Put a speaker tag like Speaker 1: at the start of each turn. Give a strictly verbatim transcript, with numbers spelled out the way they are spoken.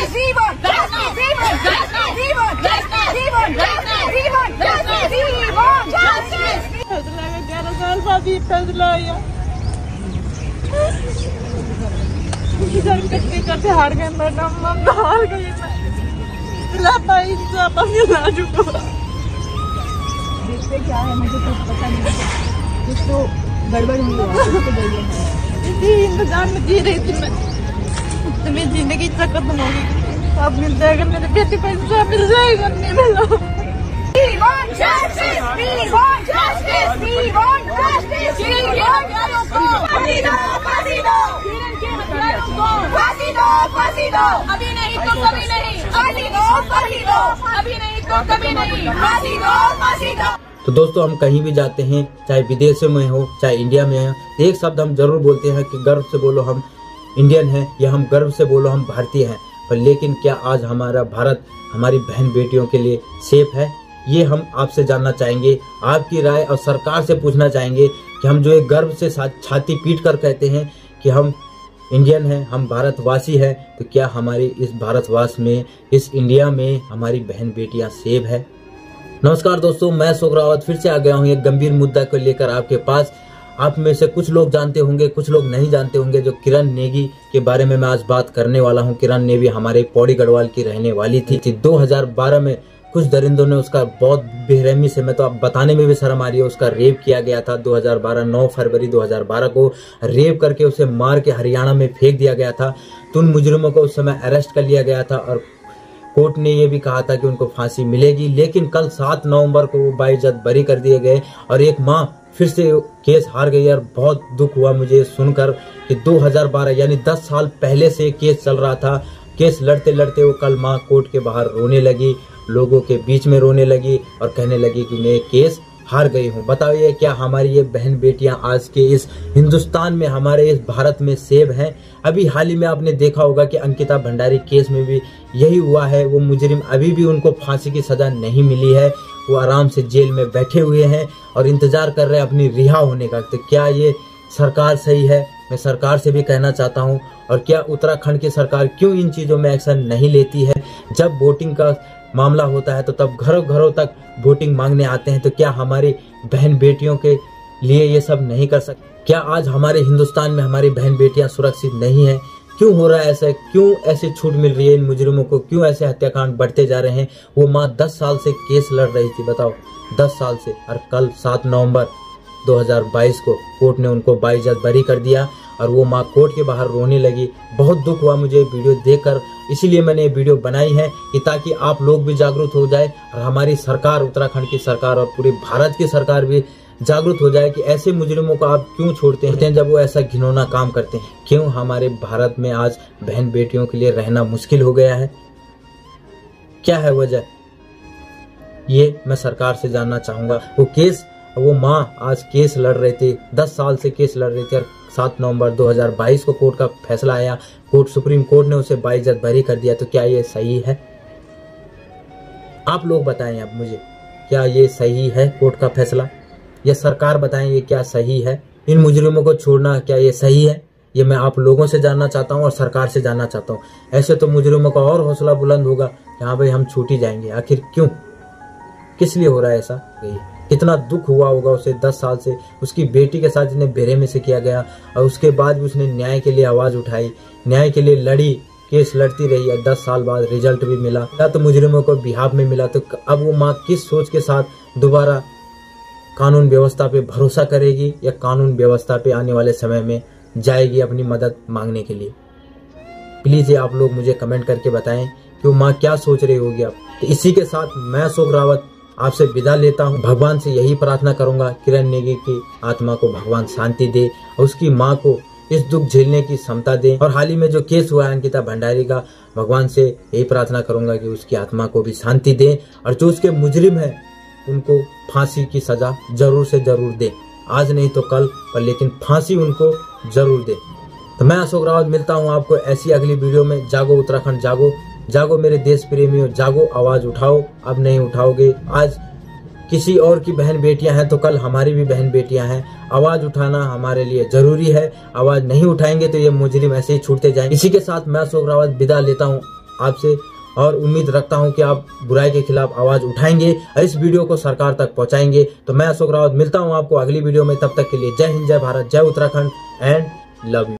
Speaker 1: ग्यारह साल बाद ये फैसला आया। करते करते हार गए मैडम, हम हार गए। देखते क्या है, मुझे कुछ पता नहीं, कुछ तो गड़बड़ हुई है। इंतजार में जी रही थी मैं, तो मेरी जिंदगी खत्म होगी। अब मिल जाएगा मेरे बेटे को, इंसाफ मिल जाएगा। नहीं मिला। We want justice. We want justice. We want justice. We want justice. फांसी दो, फांसी दो, फांसी दो, फांसी दो, अभी नहीं तो कभी नहीं। फांसी दो, फांसी दो, अभी नहीं तो कभी नहीं। फांसी दो, फांसी दो।
Speaker 2: तो दोस्तों, हम कहीं भी जाते हैं, चाहे विदेशों में हो चाहे इंडिया में हो, एक शब्द हम जरूर बोलते हैं कि गर्व से बोलो हम इंडियन हैं, या हम गर्व से बोलो हम भारतीय हैं। पर लेकिन क्या आज हमारा भारत हमारी बहन बेटियों के लिए सेफ है? ये हम आपसे जानना चाहेंगे, आपकी राय, और सरकार से पूछना चाहेंगे कि हम जो एक गर्व से छाती पीट कर कहते हैं कि हम इंडियन हैं, हम भारतवासी हैं, तो क्या हमारी इस भारतवास में, इस इंडिया में हमारी बहन बेटियां सेफ है? नमस्कार दोस्तों, मैं अशोक रावत फिर से आ गया हूँ एक गंभीर मुद्दा को लेकर आपके पास। आप में से कुछ लोग जानते होंगे, कुछ लोग नहीं जानते होंगे, जो किरण नेगी के बारे में मैं आज बात करने वाला हूँ। किरण नेगी हमारे पौड़ी गढ़वाल की रहने वाली थी। दो हज़ार बारह में कुछ दरिंदों ने उसका बहुत बेरहमी से, मैं तो आप बताने में भी शर्म आ रही है, उसका रेप किया गया था। दो हज़ार बारह नौ फरवरी दो हज़ार बारह को रेप करके उसे मार के हरियाणा में फेंक दिया गया था। तो उन मुजरिमों को उस समय अरेस्ट कर लिया गया था और कोर्ट ने ये भी कहा था कि उनको फांसी मिलेगी। लेकिन कल सात नवंबर को वो बाइज्जत बरी कर दिए गए और एक माँ फिर से केस हार गई। और बहुत दुख हुआ मुझे सुनकर कि दो हज़ार बारह यानी दस साल पहले से केस चल रहा था। केस लड़ते लड़ते वो कल माँ कोर्ट के बाहर रोने लगी, लोगों के बीच में रोने लगी और कहने लगी कि मैं केस हार गई हूँ। बताइए, क्या हमारी ये बहन बेटियां आज के इस हिंदुस्तान में, हमारे इस भारत में सेफ हैं? अभी हाल ही में आपने देखा होगा कि अंकिता भंडारी केस में भी यही हुआ है। वो मुजरिम अभी भी, उनको फांसी की सजा नहीं मिली है, वो आराम से जेल में बैठे हुए हैं और इंतजार कर रहे हैं अपनी रिहा होने का। तो क्या ये सरकार सही है? मैं सरकार से भी कहना चाहता हूँ। और क्या उत्तराखंड की सरकार क्यों इन चीजों में एक्शन नहीं लेती है? जब वोटिंग का मामला होता है तो तब घरों घरों तक वोटिंग मांगने आते हैं। तो क्या हमारी बहन बेटियों के लिए ये सब नहीं कर सकते? क्या आज हमारे हिंदुस्तान में हमारी बहन बेटियां सुरक्षित नहीं है? क्यों हो रहा है ऐसा? क्यों ऐसी छूट मिल रही है इन मुजरिमों को? क्यों ऐसे हत्याकांड बढ़ते जा रहे हैं? वो माँ दस साल से केस लड़ रही थी, बताओ, दस साल से। और कल सात नवंबर दो हज़ार बाईस को कोर्ट ने उनको बाइज्जत बरी कर दिया और वो माँ कोर्ट के बाहर रोने लगी। बहुत दुख हुआ मुझे वीडियो देखकर, इसीलिए मैंने ये वीडियो बनाई है कि ताकि आप लोग भी जागरूक हो जाए और हमारी सरकार, उत्तराखंड की सरकार और पूरे भारत की सरकार भी जागरूक हो जाए कि ऐसे मुजरिमों को आप क्यों छोड़ते हैं जब वो ऐसा घिनौना काम करते हैं। क्यों हमारे भारत में आज बहन बेटियों के लिए रहना मुश्किल हो गया है? क्या है वजह? ये मैं सरकार से जानना चाहूंगा। वो केस, वो माँ आज केस लड़ रही थी, दस साल से केस लड़ रही थी और सात नवंबर दो हज़ार बाईस को कोर्ट का फैसला आया, कोर्ट सुप्रीम कोर्ट ने उसे बाइज्जत बरी कर दिया। तो क्या ये सही है? आप लोग बताएं अब मुझे, क्या ये सही है कोर्ट का फैसला? या सरकार बताएं ये क्या सही है? इन मुजरिमों को छोड़ना क्या ये सही है? ये मैं आप लोगों से जानना चाहता हूँ और सरकार से जानना चाहता हूँ। ऐसे तो मुजरिमों का और हौसला बुलंद होगा कि हाँ भाई हम छूट ही जाएंगे। आखिर क्यों, किस लिए हो रहा है ऐसा? कितना दुख हुआ होगा उसे, दस साल से उसकी बेटी के साथ जिन्हें बेरहमी से किया गया और उसके बाद भी उसने न्याय के लिए आवाज उठाई, न्याय के लिए लड़ी, केस लड़ती रही और दस साल बाद रिजल्ट भी मिला, या तो मुजरिमों को बिहाफ में मिला। तो अब वो माँ किस सोच के साथ दोबारा कानून व्यवस्था पे भरोसा करेगी या कानून व्यवस्था पे आने वाले समय में जाएगी अपनी मदद मांगने के लिए? प्लीज ये आप लोग मुझे कमेंट करके बताएं कि वो माँ क्या सोच रही होगी अब। तो इसी के साथ मैं अशोक रावत आपसे विदा लेता हूँ। भगवान से यही प्रार्थना करूंगा, किरण नेगी की आत्मा को भगवान शांति दे और उसकी माँ को इस दुख झेलने की क्षमता दे। और हाल ही में जो केस हुआ है अंकिता भंडारी का, भगवान से यही प्रार्थना करूंगा कि उसकी आत्मा को भी शांति दे और जो उसके मुजरिम है उनको फांसी की सजा जरूर से जरूर दे। आज नहीं तो कल, पर लेकिन फांसी उनको जरूर दे। तो मैं अशोक रावत मिलता हूँ आपको ऐसी अगली वीडियो में। जागो उत्तराखंड, जागो जागो मेरे देश प्रेमियों, जागो, आवाज उठाओ। अब नहीं उठाओगे, आज किसी और की बहन बेटियां हैं तो कल हमारी भी बहन बेटियां हैं। आवाज उठाना हमारे लिए जरूरी है। आवाज नहीं उठाएंगे तो ये मुजरिम ऐसे ही छूटते जाएंगे। इसी के साथ मैं अशोक रावत विदा लेता हूँ। आपसे और उम्मीद रखता हूं कि आप बुराई के खिलाफ आवाज उठाएंगे और इस वीडियो को सरकार तक पहुंचाएंगे। तो मैं अशोक रावत मिलता हूं आपको अगली वीडियो में, तब तक के लिए जय हिंद, जय भारत, जय उत्तराखंड एंड लव यू।